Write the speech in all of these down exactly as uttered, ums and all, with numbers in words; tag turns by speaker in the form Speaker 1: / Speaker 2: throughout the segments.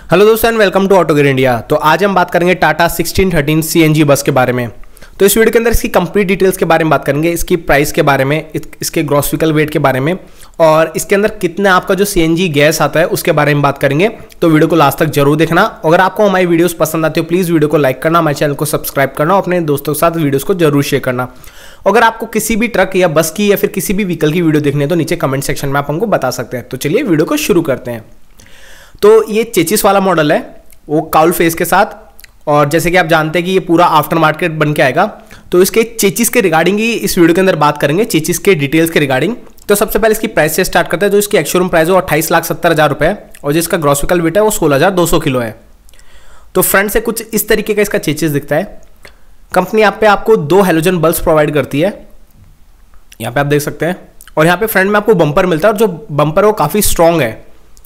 Speaker 1: Hello दोस्तों and welcome to auto gear India. तो आज हम बात करेंगे Tata sixteen thirteen CNG bus के बारे में। तो इस वीडियो के अंदर इसकी कंप्लीट डिटेल्स के बारे में बात करेंगे, इसकी प्राइस के बारे में, इसके ग्रॉस व्हीकल वेट के बारे में और इसके अंदर कितना आपका जो सीएनजी गैस आता है उसके बारे में बात करेंगे। तो वीडियो को लास्ट तक जरूर देखना। अगर आपको हमारी वीडियोस पसंद आती हो प्लीज़ वीडियो को लाइक करना, हमारे चैनल को सब्सक्राइब करना और अपने दोस्तों के साथ वीडियोस को जरूर शेयर करना। अगर आपको किसी भी ट्रक या बस की या फिर किसी भी व्हीकल की वीडियो देखनी है तो नीचे कमेंट सेक्शन में आप हमको बता सकते हैं। तो चलिए वीडियो को शुरू करते हैं। तो ये चेचिस वाला मॉडल है, वो काउल फेस के साथ, और जैसे कि आप जानते हैं कि ये पूरा आफ्टर मार्केट बन के आएगा। तो इसके चेचिस के रिगार्डिंग ही इस वीडियो के अंदर बात करेंगे, चेचिस के डिटेल्स के रिगार्डिंग। तो सबसे पहले इसकी प्राइस से स्टार्ट करते हैं। जो इसकी एक्स-शोरूम प्राइस है वो अट्ठाईस लाख सत्तर हज़ार रुपये है और जिसका ग्रॉस व्हीकल वेट है वो सोलह हज़ार दो सौ किलो है। तो फ्रंट से कुछ इस तरीके का इसका चेचिस दिखता है। कंपनी यहाँ पे आपको दो हेलोजन बल्ब्स प्रोवाइड करती है, यहाँ पे आप देख सकते हैं। और यहाँ पे फ्रंट में आपको बम्पर मिलता है और जो बम्पर है वो काफ़ी स्ट्रॉन्ग है।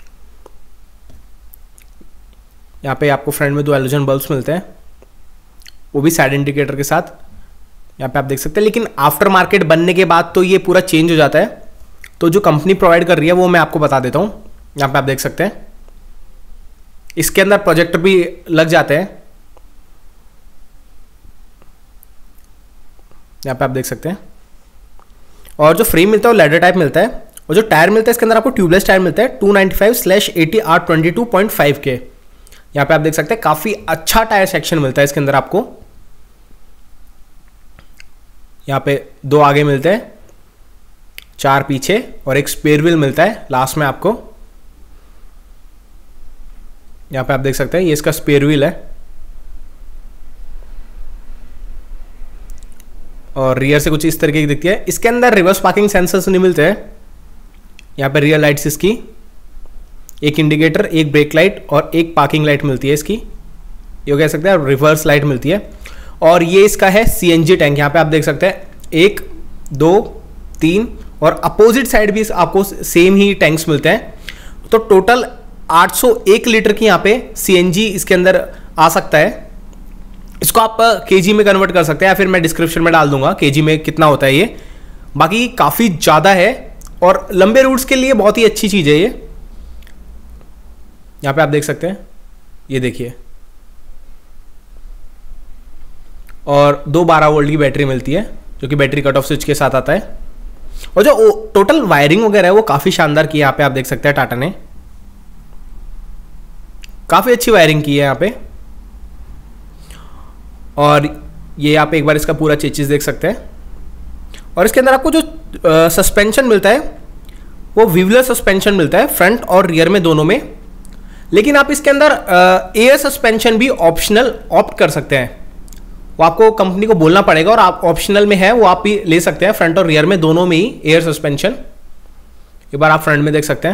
Speaker 1: यहाँ पे आपको फ्रंट में दो हेलोजन बल्ब्स मिलते हैं, वो भी साइड इंडिकेटर के साथ, यहाँ पे आप देख सकते हैं। लेकिन आफ्टर मार्केट बनने के बाद तो ये पूरा चेंज हो जाता है। तो जो कंपनी प्रोवाइड कर रही है वो मैं आपको बता देता हूँ। यहाँ पे आप देख सकते हैं इसके अंदर प्रोजेक्टर भी लग जाते हैं, यहाँ पे आप देख सकते हैं। और जो फ्रेम मिलता है वो लेदर टाइप मिलता है और जो टायर मिलता है इसके अंदर आपको ट्यूबलेस टायर मिलता है two ninety five slash eighty R twenty two point five के। यहाँ पे आप देख सकते हैं काफी अच्छा टायर सेक्शन मिलता है इसके अंदर आपको। यहाँ पे दो आगे मिलते हैं, चार पीछे और एक स्पेयर व्हील मिलता है लास्ट में आपको। यहाँ पे आप देख सकते हैं ये इसका स्पेयर व्हील है। और रियर से कुछ इस तरीके की दिखती है। इसके अंदर रिवर्स पार्किंग सेंसर्स नहीं मिलते हैं। यहाँ पे रियर लाइट्स इसकी, एक इंडिकेटर, एक ब्रेक लाइट और एक पार्किंग लाइट मिलती है इसकी, ये कह सकते हैं रिवर्स लाइट मिलती है। और ये इसका है सीएनजी टैंक, यहाँ पे आप देख सकते हैं एक, दो, तीन और अपोजिट साइड भी आपको सेम ही टैंक्स मिलते हैं। तो टोटल आठ सौ एक लीटर की यहाँ पे सीएनजी इसके अंदर आ सकता है। इसको आप केजी में कन्वर्ट कर सकते हैं या फिर मैं डिस्क्रिप्शन में डाल दूंगा केजी में कितना होता है ये। बाकी काफ़ी ज़्यादा है और लंबे रूट्स के लिए बहुत ही अच्छी चीज़ है ये। यहाँ पे आप देख सकते हैं, ये देखिए। और दो बारह वोल्ट की बैटरी मिलती है जो कि बैटरी कट ऑफ स्विच के साथ आता है। और जो टोटल वायरिंग वगैरह है वो काफ़ी शानदार की है। यहाँ पे आप देख सकते हैं टाटा ने काफ़ी अच्छी वायरिंग की है यहाँ पे। और ये आप एक बार इसका पूरा चेचिस देख सकते हैं। और इसके अंदर आपको जो सस्पेंशन मिलता है वो व्हीवलर सस्पेंशन मिलता है फ्रंट और रियर में दोनों में। लेकिन आप इसके अंदर एयर सस्पेंशन भी ऑप्शनल ऑप्ट कर सकते हैं, वो आपको कंपनी को बोलना पड़ेगा और आप ऑप्शनल में है वो आप भी ले सकते हैं। फ्रंट और रियर में दोनों में ही एयर सस्पेंशन, एक बार आप फ्रंट में देख सकते हैं।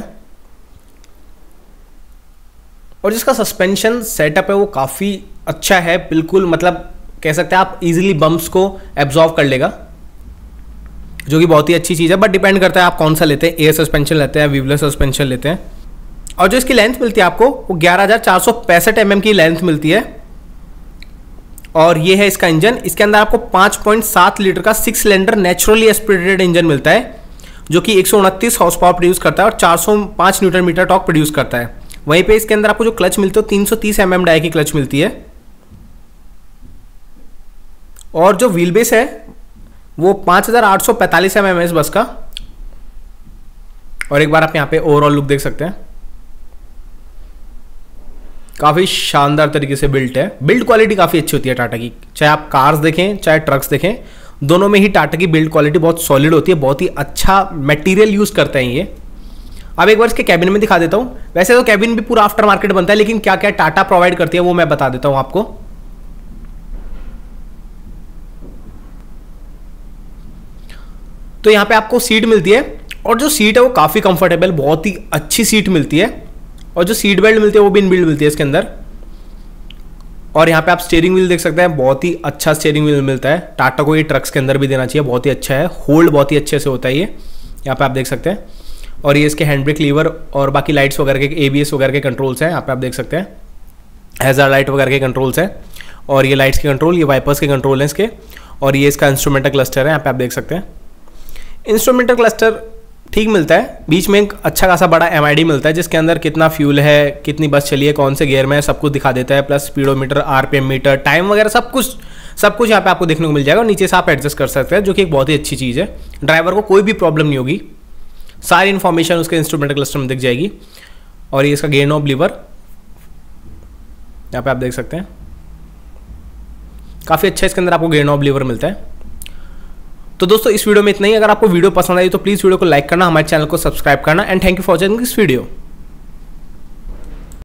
Speaker 1: और जिसका सस्पेंशन सेटअप है वो काफ़ी अच्छा है, बिल्कुल मतलब कह सकते हैं आप इजीली बम्प्स को एब्जॉर्व कर लेगा, जो कि बहुत ही अच्छी चीज़ है। बट डिपेंड करता है आप कौन सा लेते हैं, एयर सस्पेंशन लेते हैं, व्हीवलर सस्पेंशन लेते हैं। और जो इसकी लेंथ मिलती है आपको वो ग्यारह हज़ार चार सौ पैंसठ एम एम की लेंथ मिलती है। और ये है इसका इंजन। इसके अंदर आपको पाँच पॉइंट सात लीटर का six cylinder naturally aspirated engine मिलता है जो कि एक सौ उनतीस हॉर्स पावर प्रोड्यूस करता है और चार सौ पाँच न्यूटन मीटर टॉर्क प्रोड्यूस करता है। वहीं पे इसके अंदर आपको जो क्लच मिलती है वो तीन सौ तीस एम एम डाई की क्लच मिलती है। और जो व्हील बेस है वो पाँच हज़ार आठ सौ पैंतालीस एम एम है इस बस का। और एक बार आप यहाँ पे ओवरऑल लुक देख सकते हैं, काफ़ी शानदार तरीके से बिल्ट है। बिल्ड क्वालिटी काफ़ी अच्छी होती है टाटा की, चाहे आप कार्स देखें चाहे ट्रक्स देखें, दोनों में ही टाटा की बिल्ड क्वालिटी बहुत सॉलिड होती है। बहुत ही अच्छा मटेरियल यूज़ करते हैं ये। अब एक बार इसके कैबिन में दिखा देता हूँ। वैसे तो कैबिन भी पूरा आफ्टर मार्केट बनता है, लेकिन क्या क्या टाटा प्रोवाइड करती है वो मैं बता देता हूँ आपको। तो यहाँ पे आपको सीट मिलती है और जो सीट है वो काफ़ी कंफर्टेबल, बहुत ही अच्छी सीट मिलती है। और जो सीट बेल्ट मिलती है वो भी इनबिल्ट मिलती है इसके अंदर। और यहाँ पे आप स्टीयरिंग व्हील देख सकते हैं, बहुत ही अच्छा स्टीयरिंग व्हील मिलता है। टाटा को ये ट्रक्स के अंदर भी देना चाहिए, बहुत ही अच्छा है, होल्ड बहुत ही अच्छे से होता है ये, यहाँ पे आप देख सकते हैं। और ये इसके हैंड ब्रेक लीवर और बाकी लाइट्स वगैरह के, एबीएस वगैरह के कंट्रोल्स हैं, यहाँ पे आप देख सकते हैं। हैज़ार्ड लाइट वगैरह के कंट्रोल्स हैं और ये लाइट्स के कंट्रोल, ये वाइपर्स के कंट्रोल हैं इसके। और ये इसका इंस्ट्रूमेंटल क्लस्टर है, यहाँ पे आप देख सकते हैं। इंस्ट्रूमेंटल क्लस्टर ठीक मिलता है। बीच में एक अच्छा खासा बड़ा एम आई डी मिलता है जिसके अंदर कितना फ्यूल है, कितनी बस चली है, कौन से गियर में है, सब कुछ दिखा देता है। Plus speedometer, RPM meter, time वगैरह सब कुछ सब कुछ यहाँ पे आपको देखने को मिल जाएगा। और नीचे से आप एडजस्ट कर सकते हैं, जो कि एक बहुत ही अच्छी चीज़ है। ड्राइवर को कोई भी प्रॉब्लम नहीं होगी, सारी इन्फॉर्मेशन उसके इंस्ट्रूमेंट क्लस्टर में दिख जाएगी। और ये इसका गेयर नॉब लीवर यहाँ पे आप देख सकते हैं, काफ़ी अच्छा इसके अंदर आपको गेयर नॉब लीवर मिलता है। तो दोस्तों इस वीडियो में इतना ही। अगर आपको वीडियो पसंद आई तो प्लीज़ वीडियो को लाइक करना, हमारे चैनल को सब्सक्राइब करना and thank you for watching this video.